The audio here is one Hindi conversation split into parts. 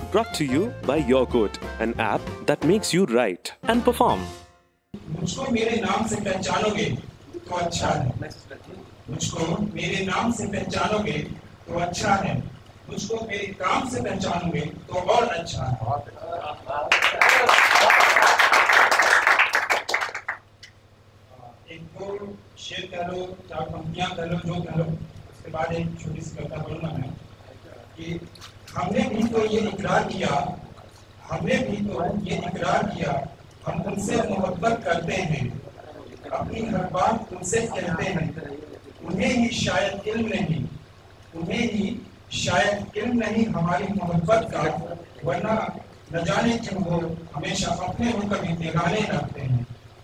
Brought to you by YourQuote, an app that makes you write and perform. मुझको मेरे नाम से पहचानोगे तो अच्छा है। मुझको मेरे नाम से पहचानोगे तो अच्छा है। मुझको मेरे काम से पहचानोगे तो और अच्छा है। एक दो शेर कह लो, चार पंक्तियां कह लो, जो कह लो, उसके बाद एक छोटी सी कविता बोलूंगा मैं कि हमने भी तो ये इकरार किया, हम उनसे मोहब्बत करते हैं, अपनी हर बात उनसे कहते हैं। उन्हें ही शायद इल्म नहीं हमारी मोहब्बत का, वरना न जाने क्यों वो हमेशा अपने होकर भी बेगाने रखते हैं।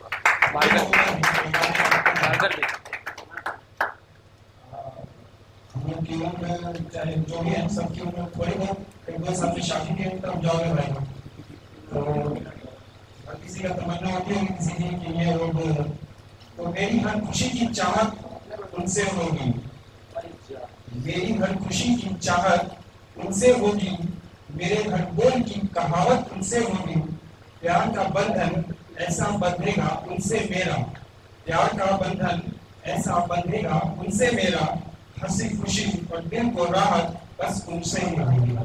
चाहे जो भी है, सबकी उम्र थोड़ी बहुत एक दो साल में शादी के तब जाओगे भाई, तो किसी का तमन्ना होती है किसी की कि ये हो वो, तो मेरी हर खुशी की चाहत उनसे होगी, मेरी हर खुशी की चाहत उनसे होगी, मेरे हर बोल की कहावत उनसे होगी। प्यार का बंधन ऐसा बंधेगा उनसे मेरा, प्यार का बंधन ऐसा बंधेगा उनसे मेरा, हंसी खुशी और दिल को राहत बस उनसे ही होगी।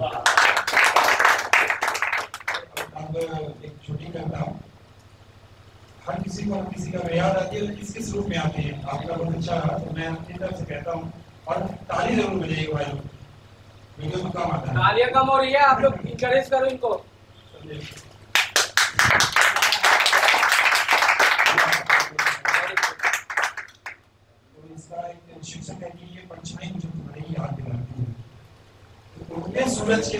अब एक छोटी कविता, हर किसी को किसी का याद आती है, किस किस रूप में आती है। आपका बहुत अच्छा रहा तो मैं अपनी तरफ से कहता हूँ, और ताली जरूर बजाइएगा भाई, वीडियो तो कम आता है। तालियां कम हो रही है, आप लोग इंकरेज करो इनको। तो इसका एक शीर्षक है कि ये परछाई मुझे तुम्हारी याद दिलाती है। उगते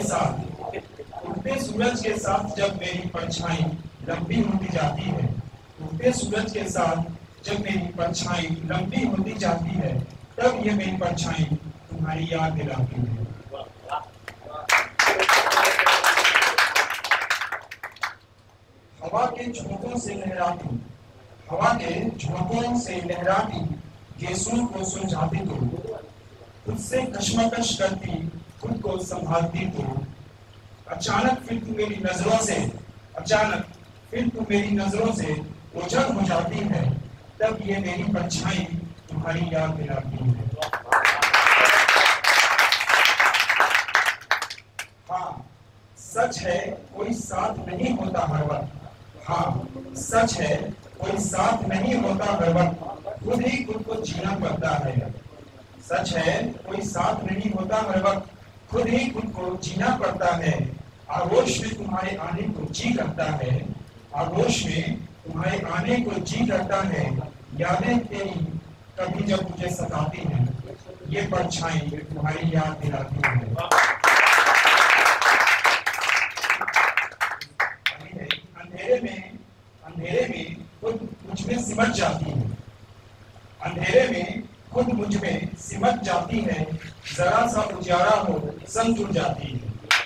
सूरज के साथ जब मेरी परछाई लंबी होती जाती है, उगते सूरज के साथ जब मेरी परछाई लंबी होती जाती है, तब ये मेरी परछाई तुम्हारी याद दिलाती है। हवा के झोंकों से लहराती गेसों को सुलझाती तो, खुद से कशमकश करती खुद को संभालती तो, अचानक फिर तू मेरी नजरों से ओझल हो जाती है, तब ये मेरी परछाई तुम्हारी याद दिलाती है। हाँ सच है कोई साथ नहीं होता हर वक्त, सच है कोई साथ नहीं होता हर वक्त, खुद ही खुद को जीना पड़ता है। सच है कोई साथ नहीं होता हर वक्त, खुद ही खुद को जीना पड़ता है। आगोश में तुम्हारे आने को जी करता है, आगोश में तुम्हारे आने को जी करता है। यादें तेरी कभी जब मुझे सताती हैं, ये परछाई तुम्हारी याद दिलाती है। अंधेरे में खुद मुझ में सिमट जाती है, अंधेरे में खुद मुझ में सिमट जाती है, जरा सा उजाला हो संग जुड़ जाती है।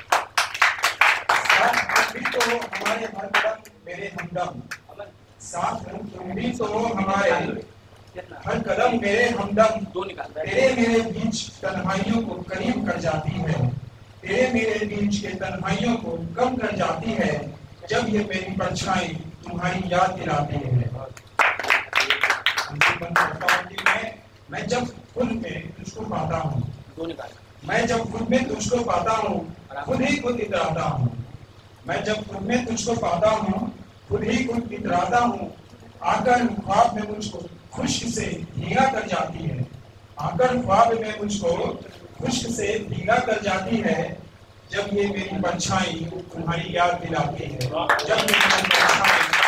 साथ भी तो हमारे हर कदम मेरे हमदम, साथ तुम भी तो हमारे हर कदम मेरे हमदम, तेरे मेरे बीच तन्हाइयों को करीब कर जाती है, तेरे मेरे बीच के तन्हाइयों को कम कर जाती है, जब ये मेरी परछाई तुम्हारी याद दिलाती है। मैं जब खुद में तुझको पाता हूँ, खुद ही खुद इतराता हूँ। मैं जब खुद में तुझको पाता हूँ, खुद ही खुद इतराता हूँ। आकर ख्वाब में मुझको खुश्क से भीगा कर जाती है, आकर ख्वाब में मुझको खुश्क से भीगा कर जाती है, जब ये मेरी परछाई तुम्हारी याद दिलाती है। जब मेरी परछाई